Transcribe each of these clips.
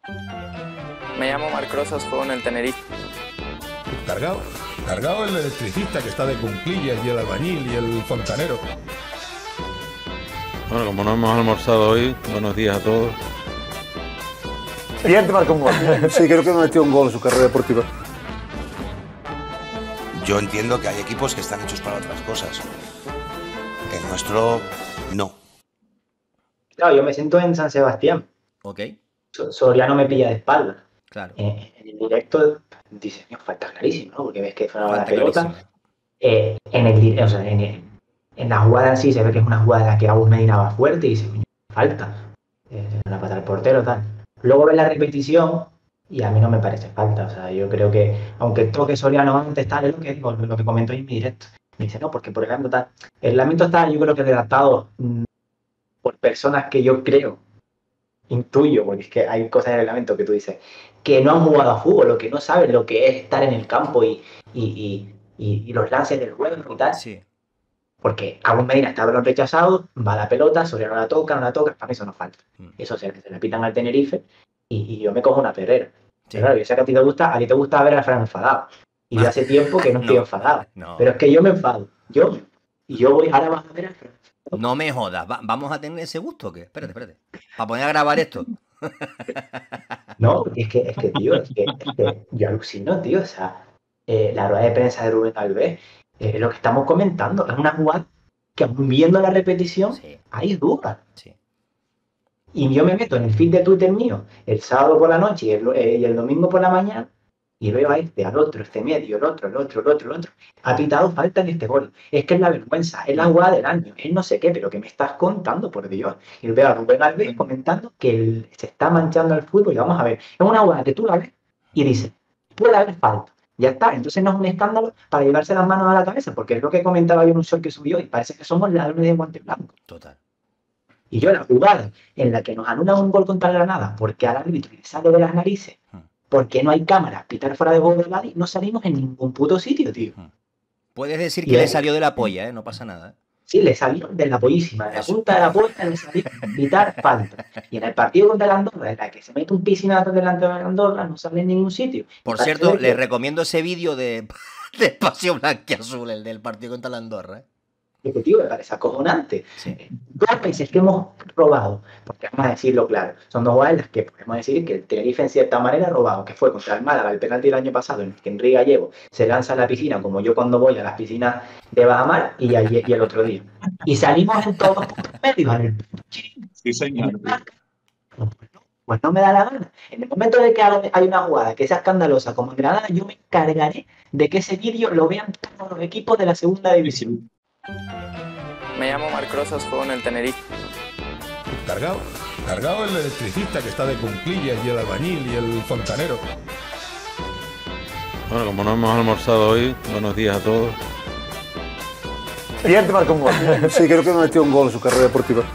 Me llamo Marc Rosas, juego en el Tenerife. Cargado el electricista que está de cunclillas y el albañil y el fontanero. Bueno, como no hemos almorzado hoy, buenos días a todos. Y él te marca un gol. Sí, creo que me metió un gol en su carrera deportiva. Yo entiendo que hay equipos que están hechos para otras cosas. El nuestro, no. Claro, yo me siento en San Sebastián. Ok, Soriano me pilla de espalda. claro. En el directo dice, "Coño, falta clarísimo, ¿no? Porque ves que fue la Falta pelota. clarísimo. En la jugada en sí se ve que es una jugada en la que Agus Medina va fuerte y dice, "Coño, falta. Una pata al portero, tal". Luego ves la repetición y a mí no me parece falta. O sea, yo creo que, aunque toque Soriano antes, tal, es lo que comentó en mi directo. Me dice, no, porque por ejemplo, tal. El reglamento está, yo creo que redactado por personas que yo creo, intuyo, porque es que hay cosas del reglamento que tú dices, que no han jugado a fútbol, o que no saben lo que es estar en el campo y los lances del juego y tal. Sí. Porque Agus Medina está balón rechazado, va la pelota, Soriano la toca, no la toca, para mí eso no falta. Eso se la pitan al Tenerife y yo me cojo una perrera. Sí. Pero claro, yo sé que a ti te gusta ver a Fran enfadado. Y yo hace tiempo que no estoy enfadado. No. Pero es que yo me enfado. Ahora vas a ver a Fran. No me jodas, ¿vamos a tener ese gusto o qué? Espérate. Para poner a grabar esto. No, es que tío, es que yo alucino, tío. O sea, la rueda de prensa de Rubén Alves, lo que estamos comentando, es una jugada que aún viendo la repetición, Sí. hay dudas. Sí. Y yo me meto en el feed de Twitter mío el sábado por la noche y el domingo por la mañana y veo a este, al otro, este medio, el otro. Ha pitado falta en este gol. Es que es la vergüenza, es la jugada del año, es no sé qué, pero que me estás contando, por Dios. Y veo a Rubén Alves comentando que se está manchando el fútbol y vamos a ver, es una jugada que tú la ves y dices, puede haber falta. Ya está, entonces no es un escándalo para llevarse las manos a la cabeza, porque es lo que comentaba yo en un short que subió y parece que somos ladrones de guante blanco. Total. Y yo la jugada en la que nos anulan un gol contra el Granada porque al árbitro le sale de las narices, porque no hay cámaras, pitar fuera de juego del Ladi, no salimos en ningún puto sitio, tío. Puedes decir Y que le ahí- salió de la polla, no pasa nada. Sí, le salió de la pollísima, de la punta de la puerta le salió pitar falta. Y en el partido contra el Andorra, en la que se mete un piscinazo delante de la Andorra, no sale en ningún sitio. Por Parece cierto, que- les recomiendo ese vídeo de Espacio Blanquiazul, el del partido contra la Andorra. que, tío, me parece acojonante. Sí. Dos veces que hemos robado, porque vamos a decirlo claro, son dos jugadas en las que podemos decir que el Tenerife en cierta manera ha robado, que fue contra el Málaga, el penalti del año pasado, en el que Enrique Gallego se lanza a la piscina, como yo cuando voy a las piscinas de Bajamar, y el otro día. Y salimos en todos los medios, en el Sí, señor. pues no me da la gana. En el momento de que hay una jugada que sea escandalosa como en Granada, yo me encargaré de que ese vídeo lo vean todos los equipos de la segunda división. Me llamo Marc Rosas, juego en el Tenerife. Cargado el electricista que está de cunclillas y el albañil y el fontanero. Bueno, como no hemos almorzado hoy, buenos días a todos. Y él te marca un gol. Sí, creo que me metió un gol en su carrera deportiva.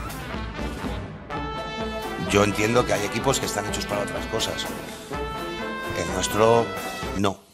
Yo entiendo que hay equipos que están hechos para otras cosas. El nuestro, no.